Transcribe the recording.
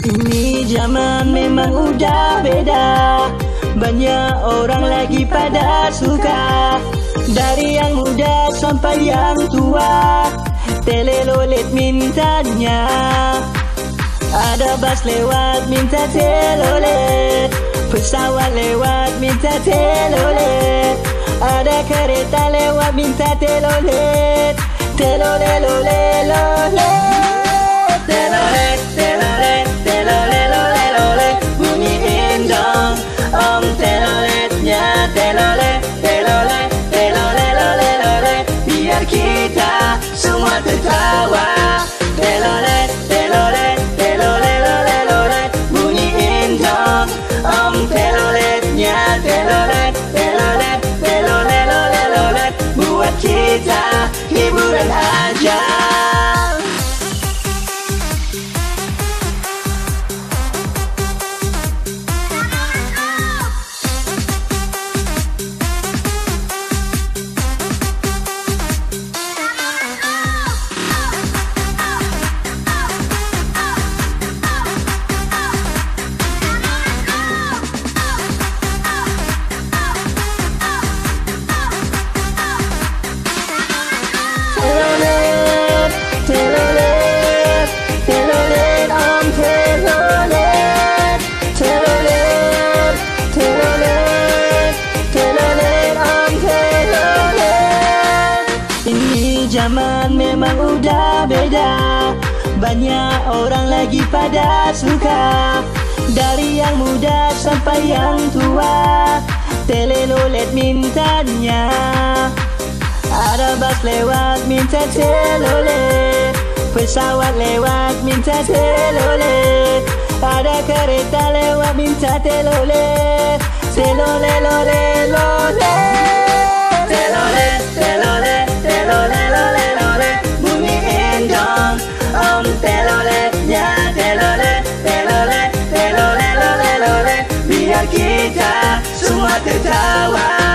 Ini zaman memang udah beda, banyak orang lagi pada suka. Dari yang muda sampai yang tua, telelolet mintanya. Ada bas lewat minta telolet, pesawat lewat minta telolet, ada kereta lewat minta telolet. Telolet, lolet, lolet, telolet, telolet, telolet, lolet, lolet, bunyiin dong om teloletnya. Telolet, telolet, telolet, lolet, lolet, biar kita semua tertawa. Telolet, telolet, telolet, lolet, lolet, bunyiin dong om teloletnya. Telolet, telolet, telolet, lolet, lolet, buat kita hiburan aja. Zaman memang udah beda, banyak orang lagi pada suka. Dari yang muda sampai yang tua, telelolet mintanya. Ada bas lewat minta telolet, pesawat lewat minta telolet, ada kereta lewat minta telolet. Telolet, lolet, lolet, telolet, telolet, telolet, lolet, lolet, bunyiin dong om teloletnya. Telolet, telolet, telolet, lolet, lolet, biar kita semua tertawa.